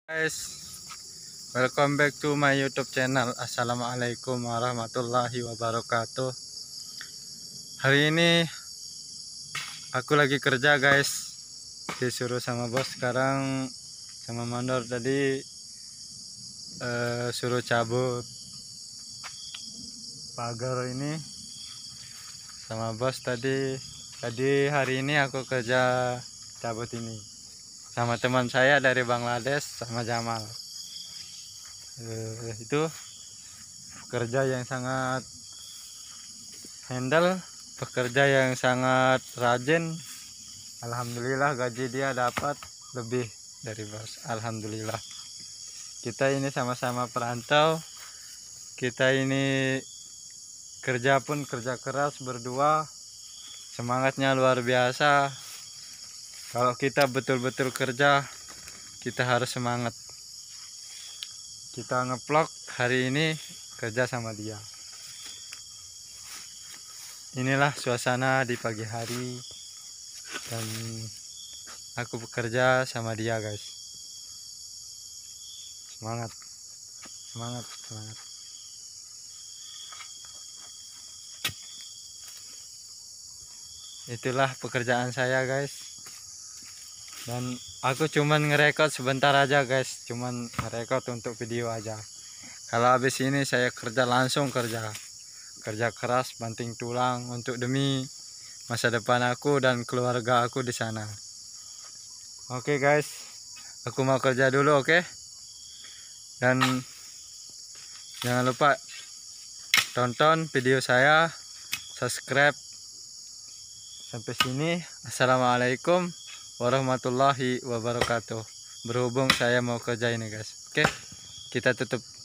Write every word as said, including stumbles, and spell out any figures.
Guys, welcome back to my YouTube channel. Assalamualaikum warahmatullahi wabarakatuh. Hari ini aku lagi kerja guys, disuruh sama bos. Sekarang sama mandor tadi eh, suruh cabut pagar ini sama bos tadi. Tadi hari ini aku kerja cabut ini sama teman saya dari Bangladesh, sama Jamal. Eh, itu pekerja yang sangat handal, pekerja yang sangat rajin. Alhamdulillah gaji dia dapat lebih dari bos. Alhamdulillah. Kita ini sama-sama perantau. Kita ini kerja pun kerja keras berdua. Semangatnya luar biasa. Kalau kita betul-betul kerja, kita harus semangat. Kita ngevlog hari ini kerja sama dia. Inilah suasana di pagi hari dan aku bekerja sama dia guys. Semangat, semangat, semangat. Itulah pekerjaan saya guys. Dan aku cuman ngerekod sebentar aja guys, cuman ngerekod untuk video aja. Kalau habis ini saya kerja langsung kerja kerja keras, banting tulang untuk demi masa depan aku dan keluarga aku di sana. Oke guys, aku mau kerja dulu, oke? Dan jangan lupa tonton video saya, subscribe. Sampai sini, assalamualaikum warahmatullahi wabarakatuh. Berhubung saya mau kerja ini guys, oke, kita tutup.